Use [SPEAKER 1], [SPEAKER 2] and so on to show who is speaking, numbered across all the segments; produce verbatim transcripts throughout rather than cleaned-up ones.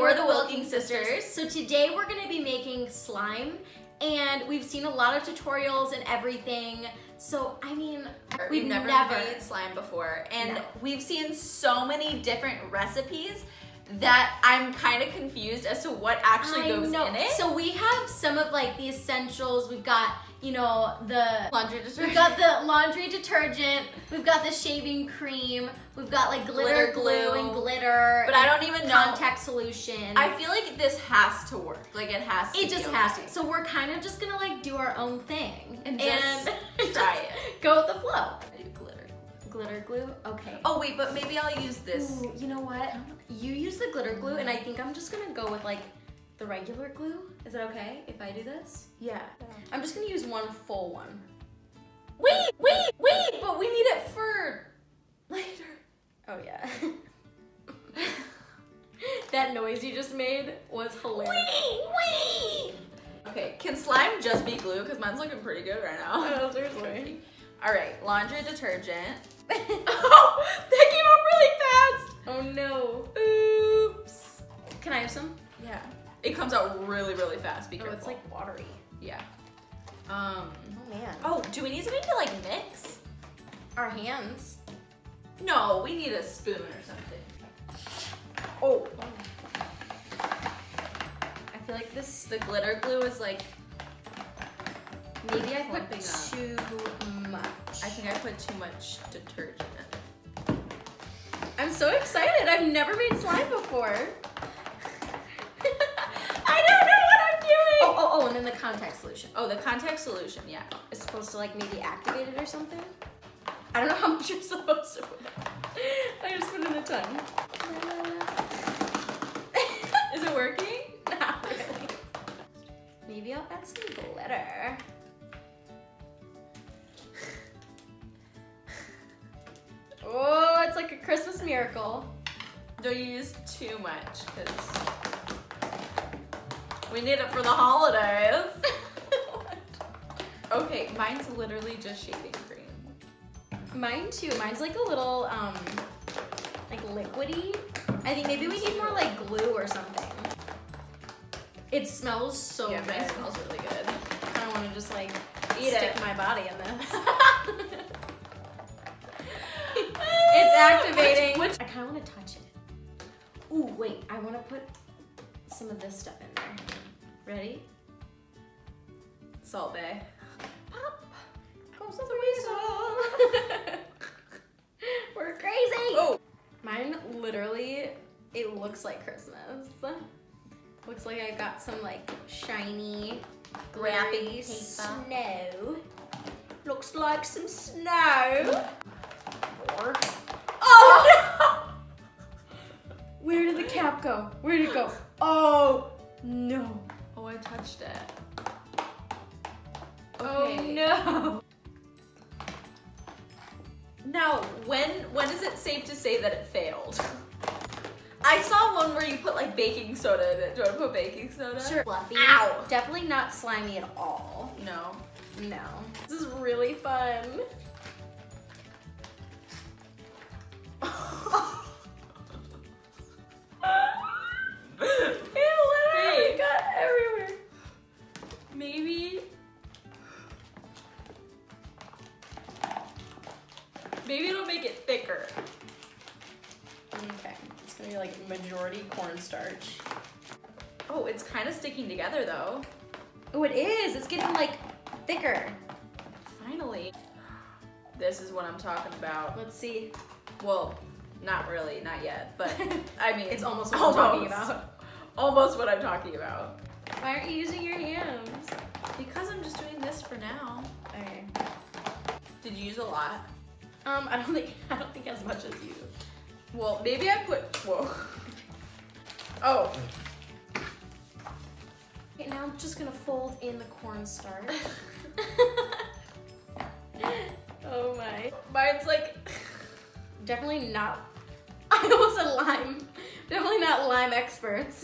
[SPEAKER 1] We're the Wilking Sisters.
[SPEAKER 2] So today we're gonna be making slime, and we've seen a lot of tutorials and everything. So, I mean,
[SPEAKER 1] we've,
[SPEAKER 2] we've
[SPEAKER 1] never,
[SPEAKER 2] never
[SPEAKER 1] made slime before. And
[SPEAKER 2] No.
[SPEAKER 1] we've seen so many different recipes that I'm kind of confused as to what actually
[SPEAKER 2] I
[SPEAKER 1] goes
[SPEAKER 2] know.
[SPEAKER 1] in it.
[SPEAKER 2] So we have some of like the essentials. We've got, you know, the
[SPEAKER 1] Laundry detergent.
[SPEAKER 2] We've got the laundry detergent. We've got the shaving cream. We've got like glitter,
[SPEAKER 1] Glitter
[SPEAKER 2] glue,
[SPEAKER 1] glue.
[SPEAKER 2] and glitter.
[SPEAKER 1] But I
[SPEAKER 2] and
[SPEAKER 1] don't even know.
[SPEAKER 2] contact solution.
[SPEAKER 1] I feel like this has to work. Like it has to
[SPEAKER 2] It
[SPEAKER 1] be
[SPEAKER 2] just
[SPEAKER 1] okay.
[SPEAKER 2] has to. So we're kind of just gonna like do our own thing
[SPEAKER 1] And just try it.
[SPEAKER 2] Go with the flow.
[SPEAKER 1] I do glitter.
[SPEAKER 2] Glitter glue. Okay.
[SPEAKER 1] Oh wait, but maybe I'll use this.
[SPEAKER 2] Ooh, you know what? You use the glitter glue, and I think I'm just gonna go with like the regular glue. Is it okay if I do this?
[SPEAKER 1] Yeah.
[SPEAKER 2] I'm just gonna use one full one.
[SPEAKER 1] Wait, wait, wait, but we need it for later.
[SPEAKER 2] Oh yeah. That noise you just made was hilarious.
[SPEAKER 1] Wait, wait. Okay, can slime just be glue? Because mine's looking pretty good right now.
[SPEAKER 2] Oh, seriously.
[SPEAKER 1] All right, laundry detergent. Oh, that came out really fast.
[SPEAKER 2] Oh no.
[SPEAKER 1] Oops.
[SPEAKER 2] Can I have some?
[SPEAKER 1] Yeah. It comes out really, really fast. Be
[SPEAKER 2] Oh,
[SPEAKER 1] careful.
[SPEAKER 2] it's like watery.
[SPEAKER 1] Yeah. Um.
[SPEAKER 2] Oh man.
[SPEAKER 1] Oh, do we need something to like mix?
[SPEAKER 2] Our hands.
[SPEAKER 1] No, we need a spoon or something.
[SPEAKER 2] Oh. I feel like this,
[SPEAKER 1] The glitter glue is like,
[SPEAKER 2] maybe I put
[SPEAKER 1] Clumping up.
[SPEAKER 2] too much.
[SPEAKER 1] I think I put too much detergent in it.
[SPEAKER 2] I'm so excited. I've never made slime before.
[SPEAKER 1] I don't know what I'm doing.
[SPEAKER 2] Oh, oh, oh, and then the contact solution.
[SPEAKER 1] Oh, the contact solution, yeah.
[SPEAKER 2] It's supposed to like maybe activate it or something. I don't know how much you're supposed to put. I just put in a ton.
[SPEAKER 1] Is it working?
[SPEAKER 2] Not really. Maybe I'll add some glitter. Oh, it's like a Christmas miracle.
[SPEAKER 1] Don't use too much, because we need it for the holidays. Okay, mine's literally just shaving cream.
[SPEAKER 2] Mine too. Mine's like a little, um, like liquidy. I think maybe we need more like glue or something. It smells so
[SPEAKER 1] yeah,
[SPEAKER 2] good.
[SPEAKER 1] mine smells really good.
[SPEAKER 2] I kind of want to just like
[SPEAKER 1] Eat
[SPEAKER 2] stick
[SPEAKER 1] it.
[SPEAKER 2] my body in this. It's activating.
[SPEAKER 1] Which, which
[SPEAKER 2] I kind of want to touch it. Ooh, wait. I want to put some of this stuff in there. Ready?
[SPEAKER 1] Salt Bay.
[SPEAKER 2] Pop. Goes the whistle. We're crazy.
[SPEAKER 1] Oh,
[SPEAKER 2] Mine literally, it looks like Christmas. Looks like I got some like shiny
[SPEAKER 1] Wrapping
[SPEAKER 2] glittery
[SPEAKER 1] paper.
[SPEAKER 2] snow. Looks like some snow. Or,
[SPEAKER 1] oh
[SPEAKER 2] where did the cap go? Where did it go? Oh no.
[SPEAKER 1] no! Oh, I touched it.
[SPEAKER 2] Oh
[SPEAKER 1] Okay.
[SPEAKER 2] no.
[SPEAKER 1] Now, when when is it safe to say that it failed? I saw one where you put like baking soda in it. Do you want to put baking soda?
[SPEAKER 2] Sure. Fluffy.
[SPEAKER 1] Ow.
[SPEAKER 2] Definitely not slimy at all.
[SPEAKER 1] No.
[SPEAKER 2] No. This is really fun.
[SPEAKER 1] It literally
[SPEAKER 2] Hey.
[SPEAKER 1] got everywhere. Maybe. Maybe it'll make it thicker.
[SPEAKER 2] Okay. It's gonna be like majority cornstarch.
[SPEAKER 1] Oh, it's kind of sticking together though.
[SPEAKER 2] Oh, it is. It's getting like thicker.
[SPEAKER 1] Finally. This is what I'm talking about.
[SPEAKER 2] Let's see.
[SPEAKER 1] Well, not really, not yet, but I mean,
[SPEAKER 2] It's almost what I'm talking
[SPEAKER 1] almost.
[SPEAKER 2] about.
[SPEAKER 1] Almost what I'm talking about.
[SPEAKER 2] Why aren't you using your hands?
[SPEAKER 1] Because I'm just doing this for now.
[SPEAKER 2] Okay.
[SPEAKER 1] Did you use a lot?
[SPEAKER 2] Um, I don't think I don't think as much as you.
[SPEAKER 1] Well, maybe I put, whoa. Oh,
[SPEAKER 2] Okay, now I'm just gonna fold in the cornstarch. Oh my.
[SPEAKER 1] mine's like,
[SPEAKER 2] Definitely not. I almost said lime. Definitely not lime experts.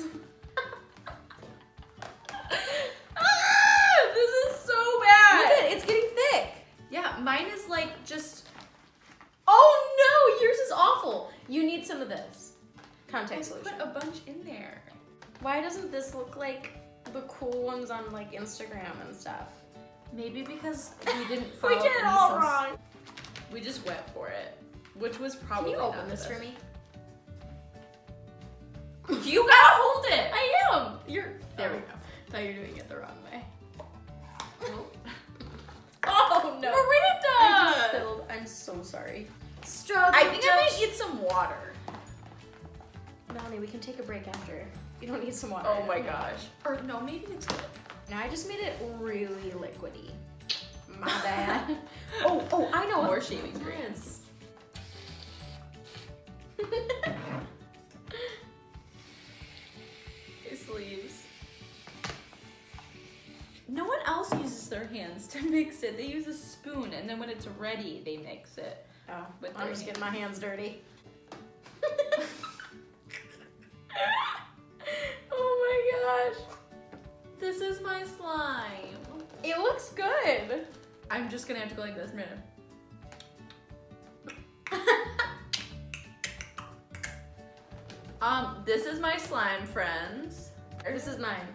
[SPEAKER 1] ah, this is so
[SPEAKER 2] Look
[SPEAKER 1] bad.
[SPEAKER 2] at it, it's getting thick.
[SPEAKER 1] Yeah, mine is like just,
[SPEAKER 2] Oh no, yours is awful. You need some of this. Contact
[SPEAKER 1] I
[SPEAKER 2] solution.
[SPEAKER 1] put a bunch in there.
[SPEAKER 2] Why doesn't this look like the cool ones on like Instagram and stuff?
[SPEAKER 1] Maybe because we didn't
[SPEAKER 2] We
[SPEAKER 1] follow
[SPEAKER 2] did it
[SPEAKER 1] any
[SPEAKER 2] all
[SPEAKER 1] sus-
[SPEAKER 2] wrong.
[SPEAKER 1] We just went for it, which was
[SPEAKER 2] Can
[SPEAKER 1] probably
[SPEAKER 2] you
[SPEAKER 1] not
[SPEAKER 2] open
[SPEAKER 1] the
[SPEAKER 2] this for
[SPEAKER 1] best.
[SPEAKER 2] me?
[SPEAKER 1] You gotta hold it.
[SPEAKER 2] I am. You're. There we
[SPEAKER 1] Oh.
[SPEAKER 2] go. Thought you were doing it the wrong way.
[SPEAKER 1] Oh no, Miranda!
[SPEAKER 2] I just spilled. I'm so sorry. Struggle.
[SPEAKER 1] I think I might need some water.
[SPEAKER 2] Melanie, we can take a break after. You don't need some water.
[SPEAKER 1] Oh my gosh. Or no, maybe it's good.
[SPEAKER 2] Now I just made it really liquidy. My bad. oh, oh, I know.
[SPEAKER 1] More shaving cream.
[SPEAKER 2] Yes.
[SPEAKER 1] Sleeves. No one else uses their hands to mix it. They use a spoon, and then when it's ready, they mix it.
[SPEAKER 2] Oh,
[SPEAKER 1] With
[SPEAKER 2] I'm
[SPEAKER 1] their
[SPEAKER 2] just getting my hands dirty. Oh my gosh.
[SPEAKER 1] This is my slime.
[SPEAKER 2] It looks good.
[SPEAKER 1] I'm just gonna have to go like this, man. Um, this is my slime, friends.
[SPEAKER 2] This is mine.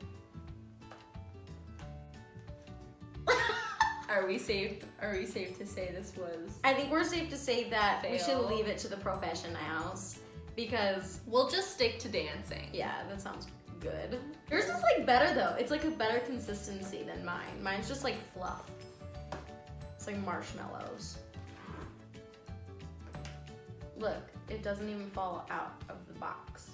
[SPEAKER 1] Are we safe? Are we safe to say this was?
[SPEAKER 2] I think we're safe to say that we should
[SPEAKER 1] Fail.
[SPEAKER 2] leave it to the professionals because,
[SPEAKER 1] We'll just stick to dancing.
[SPEAKER 2] yeah, that sounds good. Yours is like better though. It's like a better consistency than mine. Mine's just like fluff. It's like marshmallows. Look, it doesn't even fall out of the box.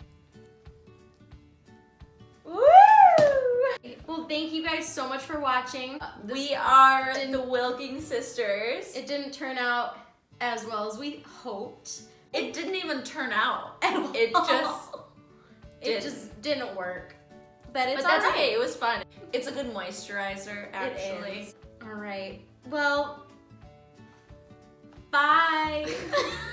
[SPEAKER 2] Woo! Well, thank you guys so much for watching. Uh, this-
[SPEAKER 1] We are
[SPEAKER 2] didn't-
[SPEAKER 1] the Wilking sisters. It,
[SPEAKER 2] It didn't turn out as well as we hoped.
[SPEAKER 1] it didn't even turn out.
[SPEAKER 2] And
[SPEAKER 1] It just
[SPEAKER 2] it
[SPEAKER 1] didn't.
[SPEAKER 2] just didn't work. But it's
[SPEAKER 1] But that's
[SPEAKER 2] all right.
[SPEAKER 1] okay. It was fun. It's a good moisturizer, actually.
[SPEAKER 2] It is. All right. Well, bye.